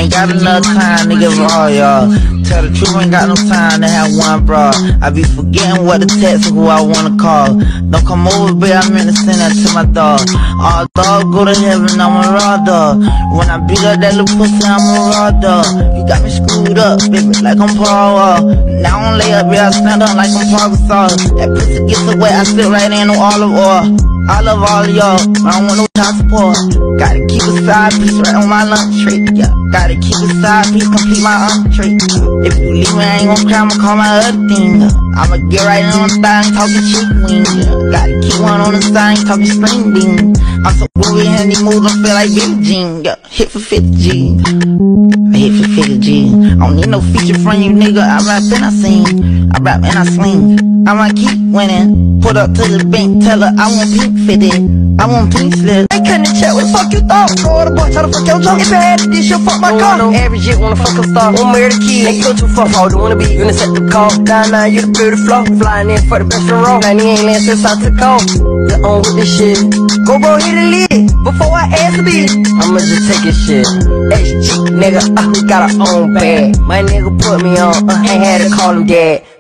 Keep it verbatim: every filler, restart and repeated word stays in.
Ain't got enough time to give all y'all. Tell the truth, ain't got no time to have one bra. I be forgetting what to text or who I wanna call. Don't come over, babe, I meant to send that to my dog. All dog go to heaven, I'm a raw dog. When I beat up that little pussy, I'm a raw dog. You got me screwed up, baby, like I'm Paul Wall. Now I don't lay up, yeah, I stand up like I'm Paul Gasol. That pussy gets so wet, I sit right in on olive oil. I love all of y'all, I don't want no child support. Gotta keep a side piece right on my lunch tray, yeah. Gotta keep a side piece, complete my entree. If you leave me, I ain't gon' cry, I'ma call my other thing, yeah. I'ma get right in on the thigh and talking chicken wings, yeah. Gotta keep one on the side and talking string beans. I'm so groovy and these moves don't feel like Billie Jean, yeah. Hit for fifty G's, I hit for fifty G's. I don't need no feature from you, nigga. I rap and I sing, I rap and I sling. I might keep winning. Put up to the bank, tell her I want pink fitted, I want pink slip. They couldn't check what the fuck you thought. Go on the boy, try to fuck your job. If I had it, this you'll fuck my car. No average shit, wanna fuck a star. Wanna marry the kid. They go too far, don't wanna be unisex the call. Nine nine, you the beauty flow. Flying in for the best of roll. Now he ain't land since I took off. You're on with this shit. Go bro, hit the lid before I ask a bitch. I'ma just take his shit. H G nigga, uh, we got our own bag. My nigga put me on, uh, ain't had to call him dad.